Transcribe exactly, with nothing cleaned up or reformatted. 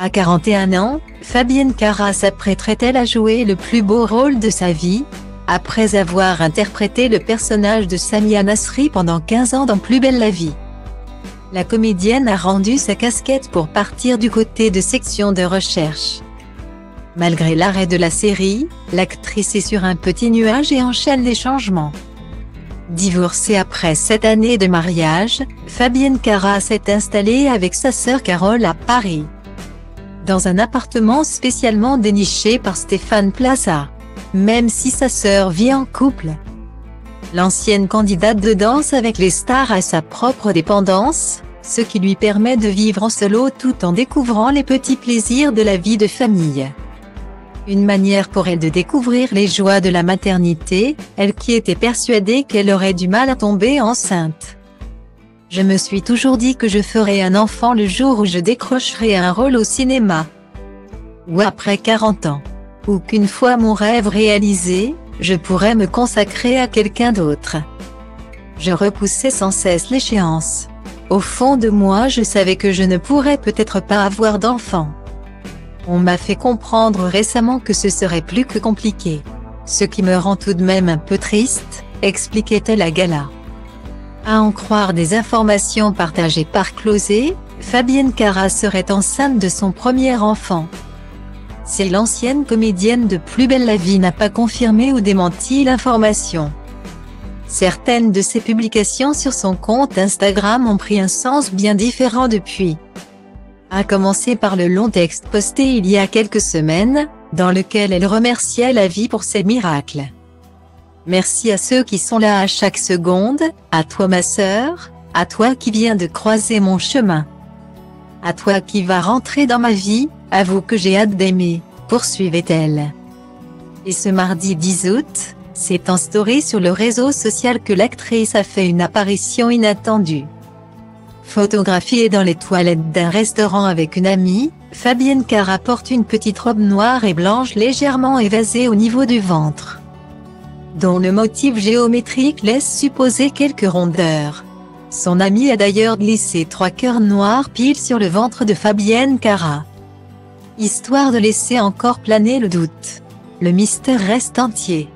À quarante et un ans, Fabienne Cara s'apprêterait-elle à jouer le plus beau rôle de sa vie? Après avoir interprété le personnage de Samia Nasri pendant quinze ans dans Plus belle la vie, la comédienne a rendu sa casquette pour partir du côté de section de recherche. Malgré l'arrêt de la série, l'actrice est sur un petit nuage et enchaîne les changements. Divorcée après sept années de mariage, Fabienne Cara s'est installée avec sa sœur Carole à Paris, dans un appartement spécialement déniché par Stéphane Plaza. Même si sa sœur vit en couple, l'ancienne candidate de Danse avec les stars a sa propre dépendance, ce qui lui permet de vivre en solo tout en découvrant les petits plaisirs de la vie de famille. Une manière pour elle de découvrir les joies de la maternité, elle qui était persuadée qu'elle aurait du mal à tomber enceinte. Je me suis toujours dit que je ferais un enfant le jour où je décrocherai un rôle au cinéma. Ou après quarante ans. Ou qu'une fois mon rêve réalisé, je pourrais me consacrer à quelqu'un d'autre. Je repoussais sans cesse l'échéance. Au fond de moi, je savais que je ne pourrais peut-être pas avoir d'enfant. On m'a fait comprendre récemment que ce serait plus que compliqué. Ce qui me rend tout de même un peu triste, expliquait-elle à Gala. À en croire des informations partagées par Closet, Fabienne Cara serait enceinte de son premier enfant. Si l'ancienne comédienne de Plus belle la vie n'a pas confirmé ou démenti l'information, certaines de ses publications sur son compte Instagram ont pris un sens bien différent depuis. À commencer par le long texte posté il y a quelques semaines, dans lequel elle remerciait la vie pour ses miracles. Merci à ceux qui sont là à chaque seconde, à toi ma sœur, à toi qui viens de croiser mon chemin, à toi qui vas rentrer dans ma vie, avoue que j'ai hâte d'aimer, poursuivait-elle. Et ce mardi dix août, c'est en story sur le réseau social que l'actrice a fait une apparition inattendue. Photographiée dans les toilettes d'un restaurant avec une amie, Fabienne Cara porte une petite robe noire et blanche légèrement évasée au niveau du ventre, dont le motif géométrique laisse supposer quelques rondeurs. Son amie a d'ailleurs glissé trois cœurs noirs pile sur le ventre de Fabienne Cara, histoire de laisser encore planer le doute. Le mystère reste entier.